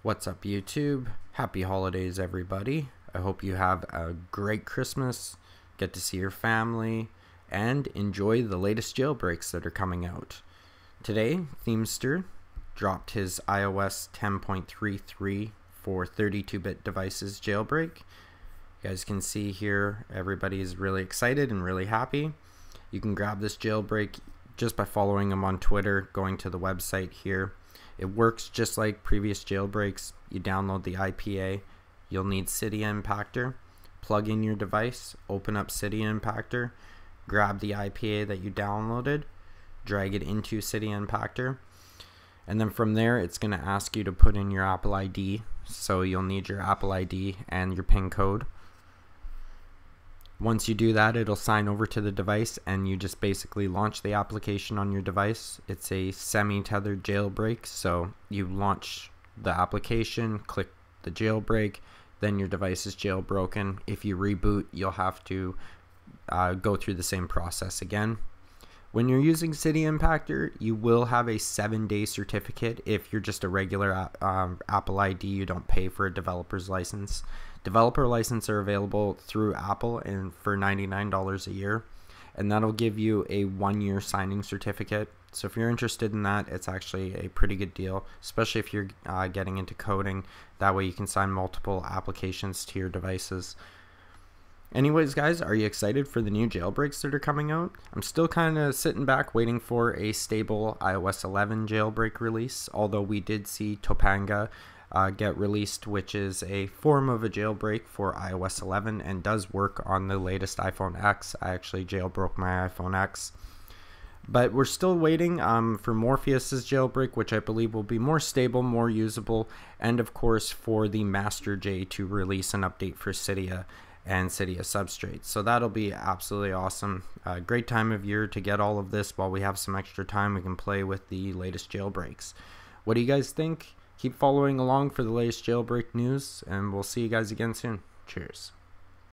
What's up, YouTube? Happy holidays, everybody. I hope you have a great Christmas, get to see your family, and enjoy the latest jailbreaks that are coming out. Today, tihmstar dropped his iOS 10.33 for 32-bit devices jailbreak. You guys can see here, everybody is really excited and really happy. You can grab this jailbreak just by following him on Twitter, going to the website here. It works just like previous jailbreaks. You download the IPA, you'll need Ceadd Impactor, plug in your device, open up Ceadd Impactor, grab the IPA that you downloaded, drag it into Ceadd Impactor, and then from there it's going to ask you to put in your Apple ID, so you'll need your Apple ID and your PIN code. Once you do that, it'll sign over to the device and you just basically launch the application on your device. It's a semi-tethered jailbreak, so you launch the application, click the jailbreak, then your device is jailbroken. If you reboot, you'll have to go through the same process again. When you're using Ceadd Impactor, you will have a 7-day certificate. If you're just a regular Apple ID, you don't pay for a developer's license. Developer licenses are available through Apple and for $99 a year, and that'll give you a 1-year signing certificate. So if you're interested in that, it's actually a pretty good deal, especially if you're getting into coding. That way you can sign multiple applications to your devices. Anyways, guys, are you excited for the new jailbreaks that are coming out? I'm still kind of sitting back waiting for a stable iOS 11 jailbreak release, although we did see Topanga get released, which is a form of a jailbreak for iOS 11 and does work on the latest iPhone X. I actually jailbroke my iPhone X. But we're still waiting for Morpheus's jailbreak, which I believe will be more stable, more usable, and of course for the Master J to release an update for Cydia and Cydia substrates. So that'll be absolutely awesome. Great time of year to get all of this while we have some extra time. We can play with the latest jailbreaks. What do you guys think? Keep following along for the latest jailbreak news, and we'll see you guys again soon. Cheers.